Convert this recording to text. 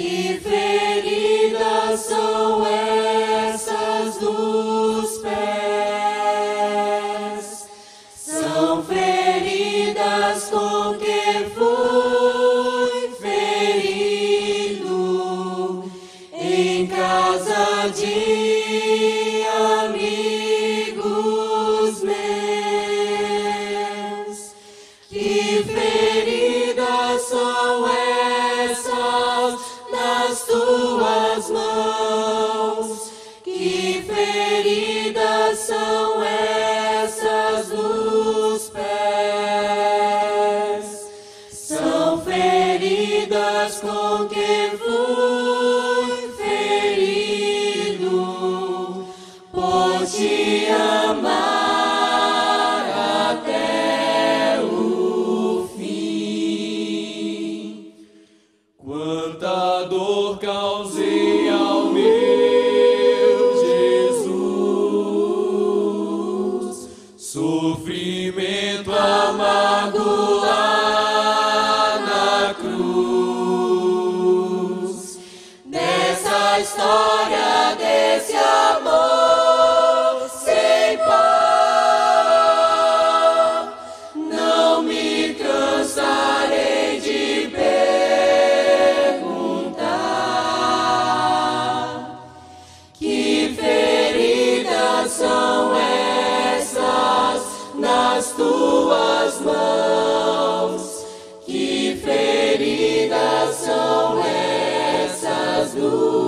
Que feridas são essas dos pés? São feridas com que fui ferido em casa de amigos meus. Que feridas são essas nas tuas mãos? Que feridas são essas dos pés? São feridas com que fui ferido por te amar até o fim. Quanta dor causei ao meu Jesus, sofrimento amargo lá na cruz. Nessa história desse amor sem par, não me cansarei de perguntar: que feridas são essas nas tuas mãos? Que feridas são essas dos